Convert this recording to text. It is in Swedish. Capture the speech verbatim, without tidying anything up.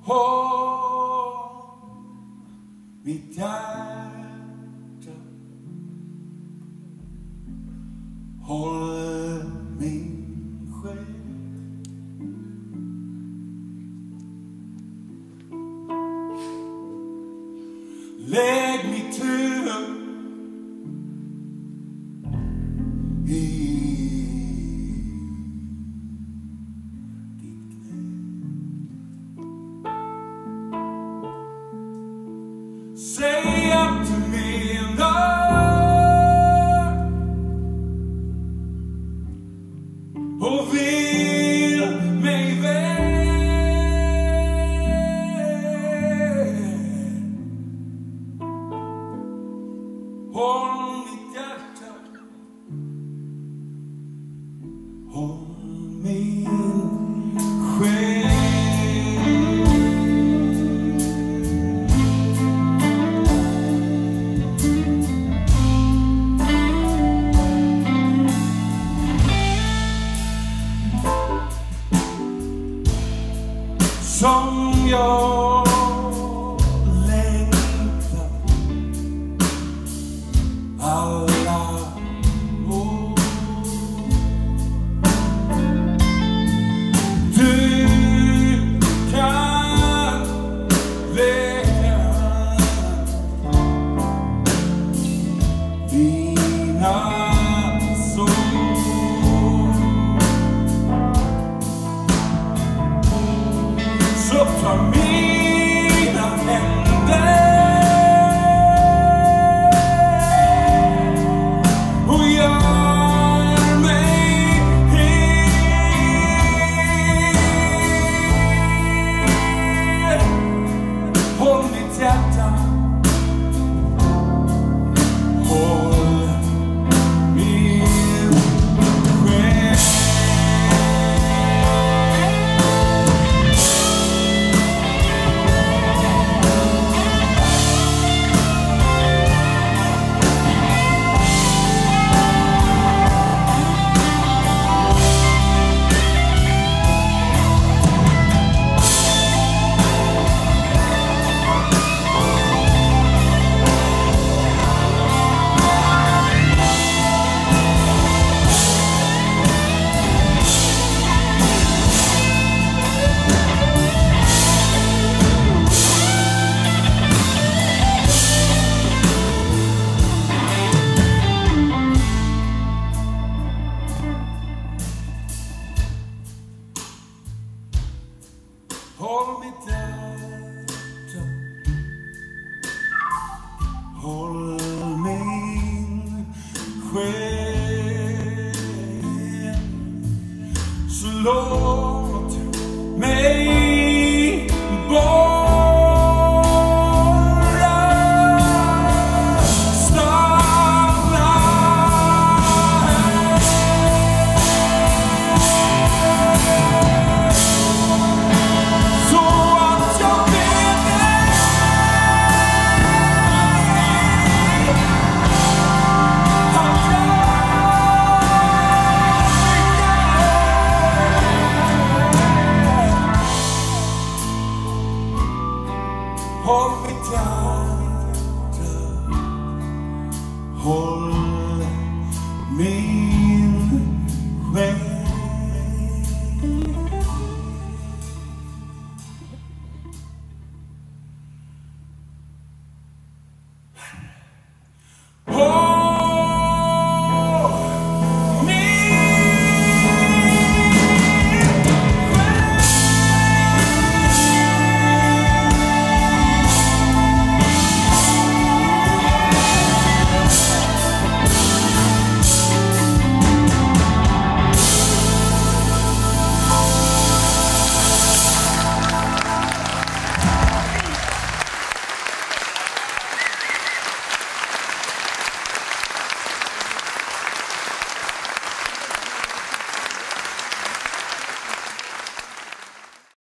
Håll mitt hjärta, håll min själ. Lägg mitt huvud i say up to me, Lord, och vill mig väl. Håll mitt hjärta, håll min själ. Som jag längtar alla år. Du kan läka dina sår. Så ta mina händer och gör mig hel. Håll mitt hjärta, håll min själ. Håll mitt hjärta, håll min själ. Så låt mig bara stanna här. Så att jag vet att jag håll mitt hjärta.